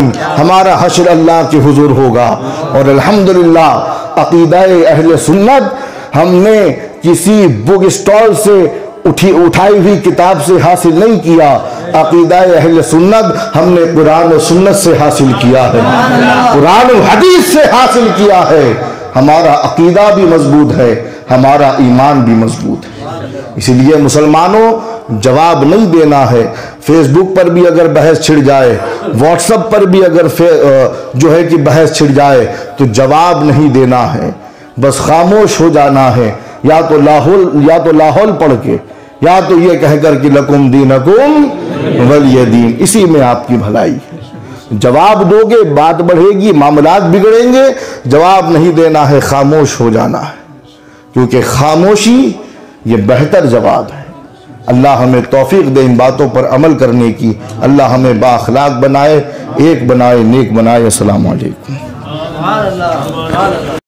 ہمارا حشر اللہ کے حضور ہوگا۔ اور الحمدللہ عقیدہ اہل سنت ہم نے کسی بک سٹال سے اٹھائی ہوئی کتاب سے حاصل نہیں کیا، عقیدہ اہل سنت ہم نے قرآن و سنت سے حاصل کیا ہے، قرآن و حدیث سے حاصل کیا ہے۔ ہمارا عقیدہ بھی مضبوط ہے، ہمارا ایمان بھی مضبوط ہے۔ اسی لیے مسلمانوں جواب نہیں دینا ہے۔ فیس بک پر بھی اگر بحث چھڑ جائے، واٹس ایپ پر بھی اگر جو ہے کہ بحث چھڑ جائے تو جواب نہیں دینا ہے، بس خاموش ہو جانا ہے، یا تو لاحول پڑھ کے، یا تو یہ کہہ کر کہ لکم دینکم ولی دین، اسی میں آپ کی بھلائی ہے۔ جواب دو گے بات بڑھے گی، معاملات بگڑیں گے، جواب نہیں دینا ہے، خاموش ہو جانا ہے، کیونکہ خاموشی یہ بہتر جواب ہے۔ اللہ ہمیں توفیق دے ان باتوں پر عمل کرنے کی، اللہ ہمیں با اخلاق بنائے، ایک بنائے، نیک بنائے۔ السلام علیکم۔